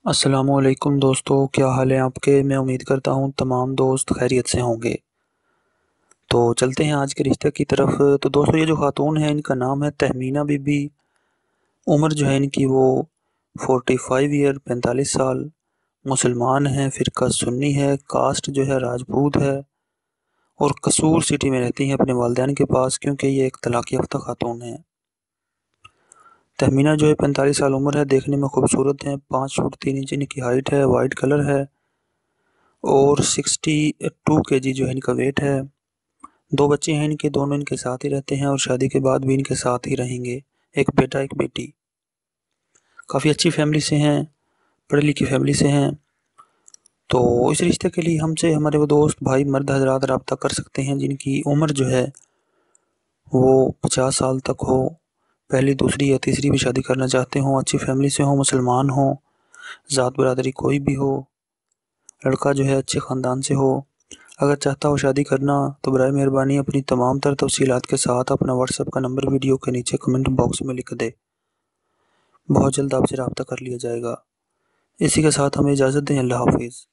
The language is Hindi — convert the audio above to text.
अस्सलामुअलैकुम दोस्तों, क्या हाल है आपके। मैं उम्मीद करता हूँ तमाम दोस्त खैरियत से होंगे। तो चलते हैं आज के रिश्ते की तरफ। तो दोस्तों, ये जो खातून है इनका नाम है तहमीना बीबी। उम्र जो है इनकी वो 45 ईयर 45 साल। मुसलमान हैं, फ़िरका सुन्नी है, कास्ट जो है राजपूत है और कसूर सिटी में रहती हैं अपने वालिदैन के पास, क्योंकि ये एक तलाक याफ्ता खातून है। तहमीना जो है 45 साल उम्र है, देखने में खूबसूरत हैं। 5 फुट 3 इंच इनकी हाइट है, वाइट कलर है और 62 kg जो है इनका वेट है। दो बच्चे हैं इनके, दोनों इनके साथ ही रहते हैं और शादी के बाद भी इनके साथ ही रहेंगे। एक बेटा एक बेटी। काफ़ी अच्छी फैमिली से हैं, पढ़ी लिखी फैमिली से हैं। तो इस रिश्ते के लिए हमसे हमारे वो दोस्त भाई मर्द हजरात रब्ता कर सकते हैं जिनकी उम्र जो है वो 50 साल तक हो। पहली दूसरी या तीसरी भी शादी करना चाहते हों, अच्छी फैमिली से हों, मुसलमान हों, ज़ात बरादरी कोई भी हो, लड़का जो है अच्छे ख़ानदान से हो। अगर चाहता हो शादी करना तो बराए मेहरबानी अपनी तमाम तर तफसीलात के साथ अपना व्हाट्सएप का नंबर वीडियो के नीचे कमेंट बॉक्स में लिख दे। बहुत जल्द आपसे रब्ता कर लिया जाएगा। इसी के साथ हमें इजाज़त दें। अल्लाह हाफिज़।